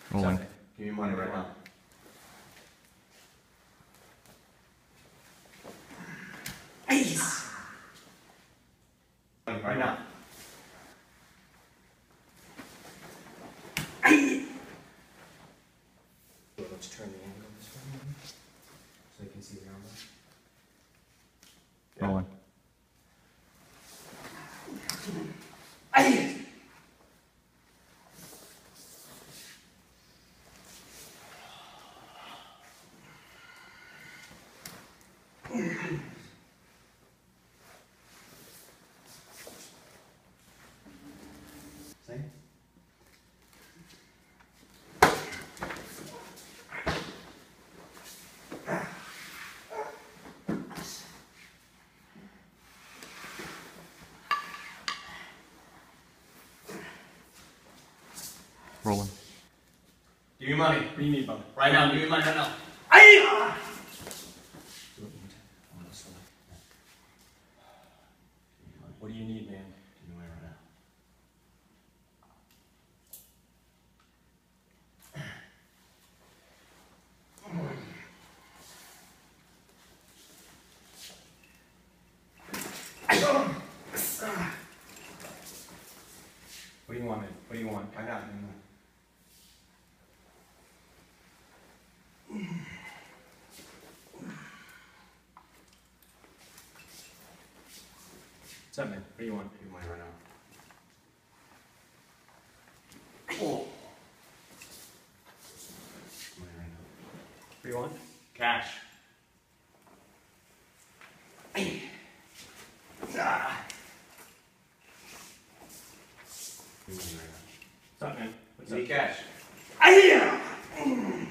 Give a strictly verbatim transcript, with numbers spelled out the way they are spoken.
Rolling. Sensei, give me money right now. Ace! Money right now. Ace! Let's turn the angle this way so you can see the armor. Rolling. Ace! See? Rolling. Give me money. What do you need, brother? Right now, give me money right now. Ace! What do you need, man? Give me money right now. What do you want, man? What do you want? Right now, give me money. What's up, man? What do you want? Give me money right now. Oh. Money right now. What do you want? Cash. Ah. Give me money right now. What's up, man? What's Give me up? cash. Aye!